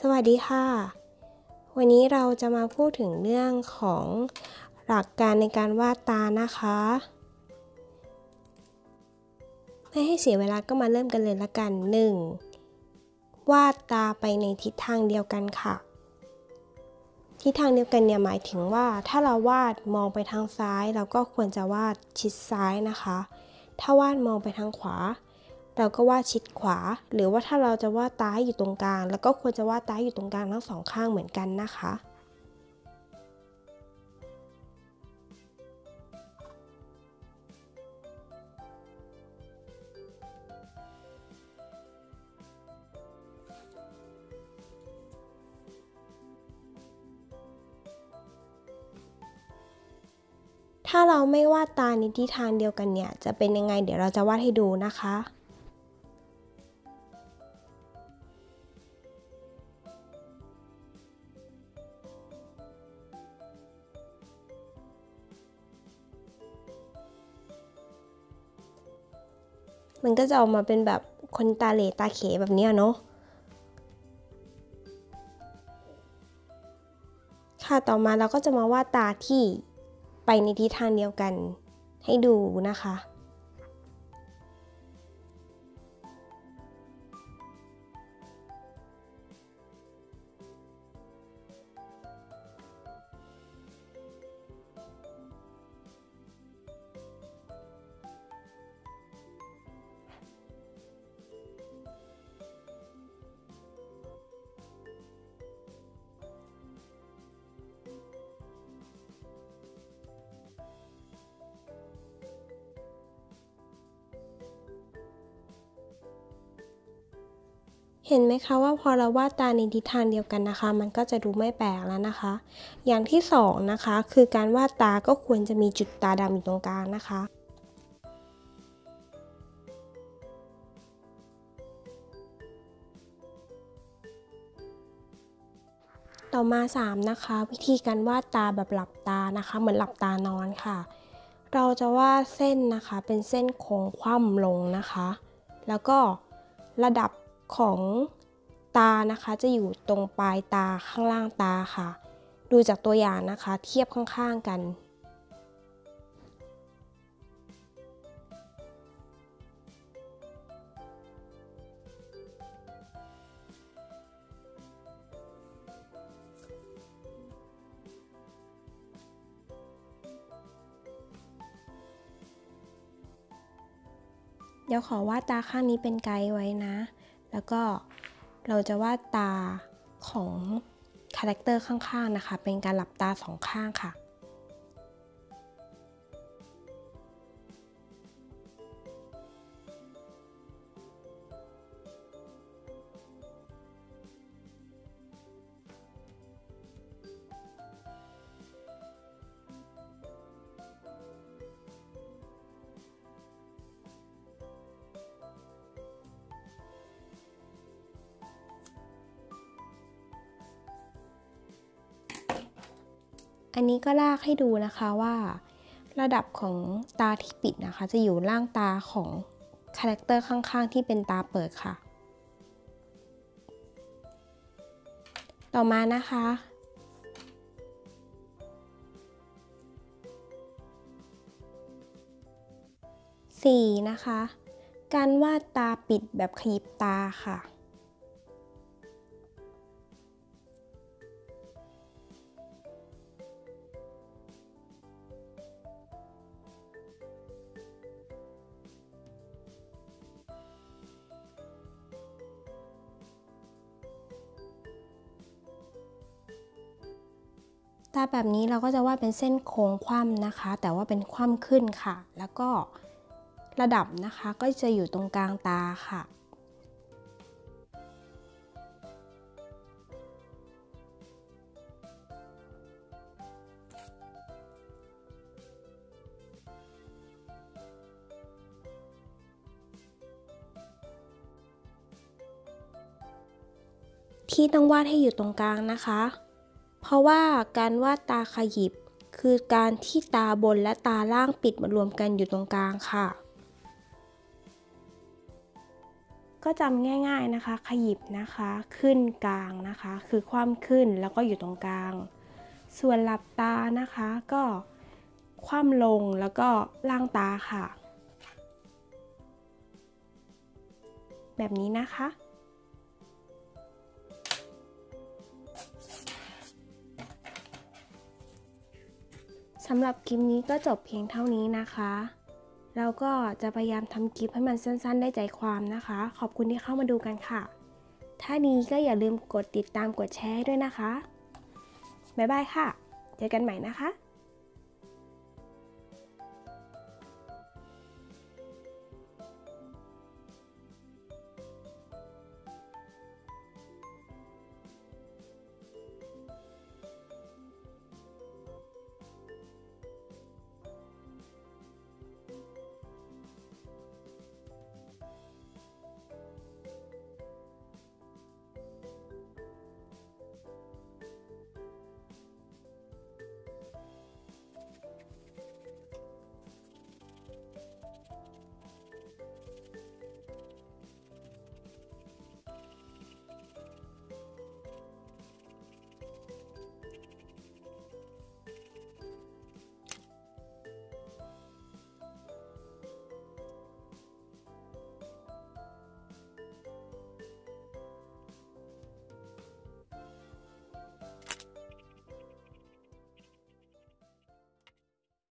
วัสดีค่ะวันนี้เราจะมาพูดถึงเรื่องของหลักการในการวาดตานะคะไม่ให้เสียเวลาก็มาเริ่มกันเลยละกัน 1. วาดตาไปในทิศทางเดียวกันค่ะทิศทางเดียวกันเนี่ยหมายถึงว่าถ้าเราวาดมองไปทางซ้ายเราก็ควรจะวาดชิดซ้ายนะคะถ้าวาดมองไปทางขวาเราก็วาดชิดขวาหรือว่าถ้าเราจะวาดตาอยู่ตรงกลางแล้วก็ควรจะวาดตาอยู่ตรงกลางทั้งสองข้างเหมือนกันนะคะถ้าเราไม่วาดตาในทิศทางเดียวกันเนี่ยจะเป็นยังไงเดี๋ยวเราจะวาดให้ดูนะคะมันก็จะออกมาเป็นแบบคนตาเหล่ตาเขแบบนี้เนาะค่ะต่อมาเราก็จะมาวาดตาที่ไปในทิศทางเดียวกันให้ดูนะคะเห็นไหมคะว่าพอเราวาดตาในทิศทางเดียวกันนะคะมันก็จะดูไม่แปลกแล้วนะคะอย่างที่สองนะคะคือการวาดตาก็ควรจะมีจุดตาดำอยู่ตรงกลางนะคะต่อมา3นะคะวิธีการวาดตาแบบหลับตานะคะเหมือนหลับตานอนค่ะเราจะวาดเส้นนะคะเป็นเส้นโค้งคว่ำลงนะคะแล้วก็ระดับของตานะคะจะอยู่ตรงปลายตาข้างล่างตาค่ะดูจากตัวอย่างนะคะเทียบข้างๆกันเดี๋ยวขอวาดตาข้างนี้เป็นไกด์ไว้นะแล้วก็เราจะวาดตาของคาแรคเตอร์ข้างๆนะคะเป็นการหลับตาสองข้างค่ะอันนี้ก็ลากให้ดูนะคะว่าระดับของตาที่ปิดนะคะจะอยู่ล่างตาของคาแรคเตอร์ข้างๆที่เป็นตาเปิดค่ะต่อมานะคะ4นะคะการวาดตาปิดแบบขยิบตาค่ะตาแบบนี้เราก็จะวาดเป็นเส้นโค้งคว่ำนะคะแต่ว่าเป็นคว่ำขึ้นค่ะแล้วก็ระดับนะคะก็จะอยู่ตรงกลางตาค่ะที่ต้องวาดให้อยู่ตรงกลางนะคะเพราะว่าการวาดตาขยิบคือการที่ตาบนและตาล่างปิดมารวมกันอยู่ตรงกลางค่ะก็จำง่ายๆนะคะขยิบนะคะขึ้นกลางนะคะคือคว่ำขึ้นแล้วก็อยู่ตรงกลางส่วนหลับตานะคะก็คว่ำลงแล้วก็ล่างตาค่ะแบบนี้นะคะสำหรับคลิปนี้ก็จบเพียงเท่านี้นะคะเราก็จะพยายามทำคลิปให้มันสั้นๆได้ใจความนะคะขอบคุณที่เข้ามาดูกันค่ะถ้าดีก็อย่าลืมกดติดตามกดแชร์ด้วยนะคะบ๊ายบายค่ะเจอกันใหม่นะคะ